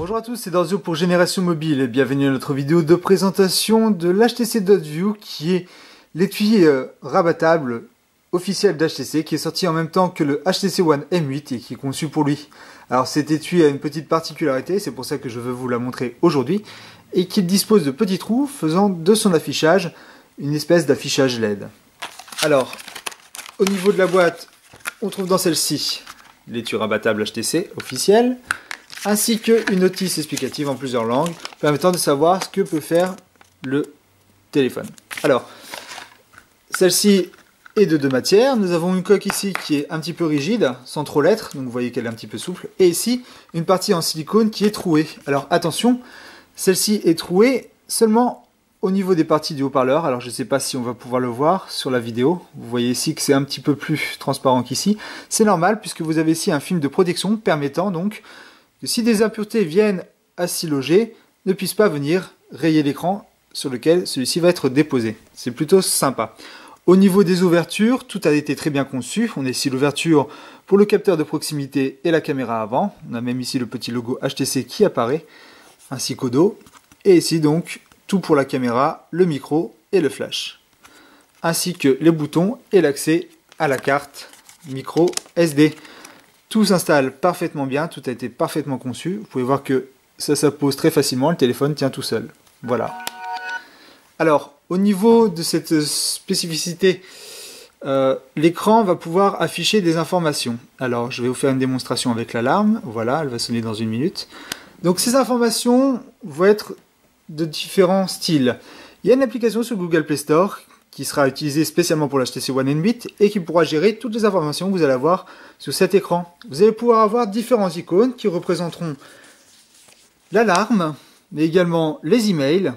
Bonjour à tous, c'est Dorzio pour Génération Mobile et bienvenue à notre vidéo de présentation de l'HTC Dot-View qui est l'étui rabattable officiel d'HTC qui est sorti en même temps que le HTC One M8 et qui est conçu pour lui. Alors cet étui a une petite particularité, c'est pour ça que je veux vous la montrer aujourd'hui, et qu'il dispose de petits trous faisant de son affichage une espèce d'affichage LED. Alors, au niveau de la boîte, on trouve dans celle-ci l'étui rabattable HTC officiel, ainsi qu'une notice explicative en plusieurs langues, permettant de savoir ce que peut faire le téléphone. Alors, celle-ci est de deux matières. Nous avons une coque ici qui est un petit peu rigide, sans trop l'être, donc vous voyez qu'elle est un petit peu souple, et ici, une partie en silicone qui est trouée. Alors attention, celle-ci est trouée seulement au niveau des parties du haut-parleur. Alors je ne sais pas si on va pouvoir le voir sur la vidéo. Vous voyez ici que c'est un petit peu plus transparent qu'ici. C'est normal puisque vous avez ici un film de protection permettant donc que si des impuretés viennent à s'y loger, ne puissent pas venir rayer l'écran sur lequel celui-ci va être déposé. C'est plutôt sympa. Au niveau des ouvertures, tout a été très bien conçu. On a ici l'ouverture pour le capteur de proximité et la caméra avant. On a même ici le petit logo HTC qui apparaît, ainsi qu'au dos. Et ici donc, tout pour la caméra, le micro et le flash. Ainsi que les boutons et l'accès à la carte micro SD. Tout s'installe parfaitement bien, tout a été parfaitement conçu. Vous pouvez voir que ça pose très facilement, le téléphone tient tout seul. Voilà. Alors, au niveau de cette spécificité, l'écran va pouvoir afficher des informations. Alors, je vais vous faire une démonstration avec l'alarme. Voilà, elle va sonner dans une minute. Donc, ces informations vont être de différents styles. Il y a une application sur Google Play Store qui sera utilisée spécialement pour l'HTC One M8 et qui pourra gérer toutes les informations que vous allez avoir sur cet écran. Vous allez pouvoir avoir différents icônes qui représenteront l'alarme, mais également les emails.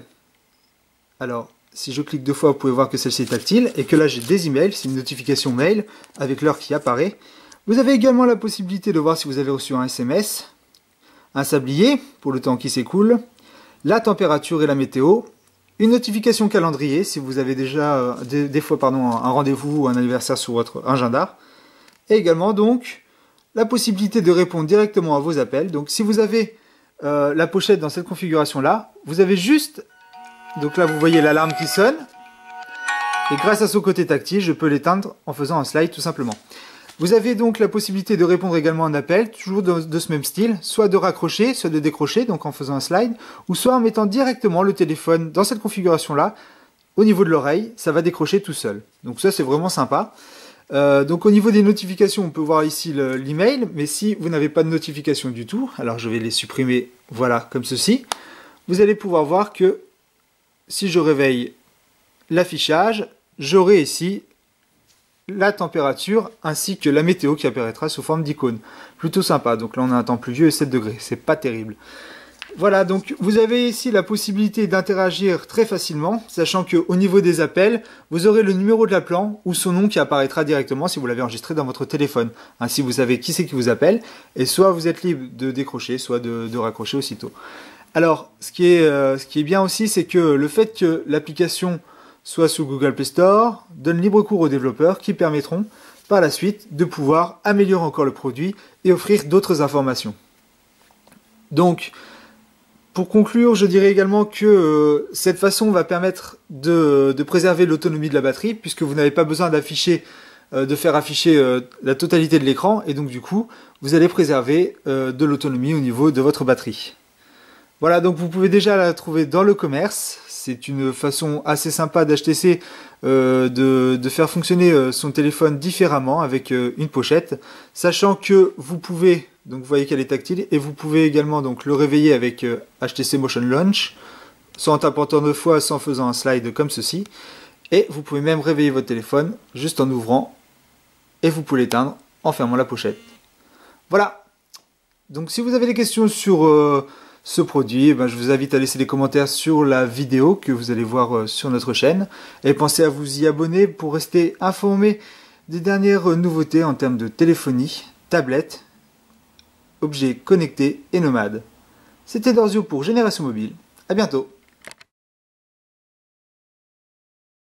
Alors, si je clique deux fois, vous pouvez voir que celle-ci est tactile et que là j'ai des emails, c'est une notification mail avec l'heure qui apparaît. Vous avez également la possibilité de voir si vous avez reçu un SMS, un sablier pour le temps qui s'écoule, la température et la météo, une notification calendrier si vous avez déjà des fois un rendez-vous ou un anniversaire sur votre agenda, et également donc la possibilité de répondre directement à vos appels. Donc si vous avez la pochette dans cette configuration là, vous avez juste, donc là vous voyez l'alarme qui sonne, et grâce à son côté tactile, je peux l'éteindre en faisant un slide tout simplement. Vous avez donc la possibilité de répondre également à un appel, toujours de ce même style, soit de raccrocher, soit de décrocher, donc en faisant un slide, ou soit en mettant directement le téléphone dans cette configuration-là, au niveau de l'oreille, ça va décrocher tout seul. Donc ça c'est vraiment sympa. Donc au niveau des notifications, on peut voir ici l'email, mais si vous n'avez pas de notification du tout, alors je vais les supprimer, voilà, comme ceci, vous allez pouvoir voir que si je réveille l'affichage, j'aurai ici la température ainsi que la météo qui apparaîtra sous forme d'icône. Plutôt sympa. Donc là on a un temps pluvieux et 7 degrés, c'est pas terrible. Voilà, donc vous avez ici la possibilité d'interagir très facilement, sachant qu'au niveau des appels, vous aurez le numéro de l'appelant ou son nom qui apparaîtra directement si vous l'avez enregistré dans votre téléphone. Ainsi vous savez qui c'est qui vous appelle, et soit vous êtes libre de décrocher, soit de raccrocher aussitôt. Alors, ce qui est bien aussi, c'est que le fait que l'application soit sous Google Play Store, donne libre cours aux développeurs qui permettront par la suite de pouvoir améliorer encore le produit et offrir d'autres informations. Donc, pour conclure, je dirais également que cette façon va permettre de préserver l'autonomie de la batterie, puisque vous n'avez pas besoin de faire afficher la totalité de l'écran, et donc du coup, vous allez préserver de l'autonomie au niveau de votre batterie. Voilà, donc vous pouvez déjà la trouver dans le commerce. C'est une façon assez sympa d'HTC de faire fonctionner son téléphone différemment avec une pochette, sachant que vous pouvez, donc vous voyez qu'elle est tactile, et vous pouvez également donc le réveiller avec HTC Motion Launch, soit en tapotant 2 fois, soit en faisant un slide comme ceci, et vous pouvez même réveiller votre téléphone juste en ouvrant, et vous pouvez l'éteindre en fermant la pochette. Voilà, donc si vous avez des questions sur ce produit, je vous invite à laisser des commentaires sur la vidéo que vous allez voir sur notre chaîne. Et pensez à vous y abonner pour rester informé des dernières nouveautés en termes de téléphonie, tablette, objets connectés et nomades. C'était Dorzio pour Génération Mobile. À bientôt.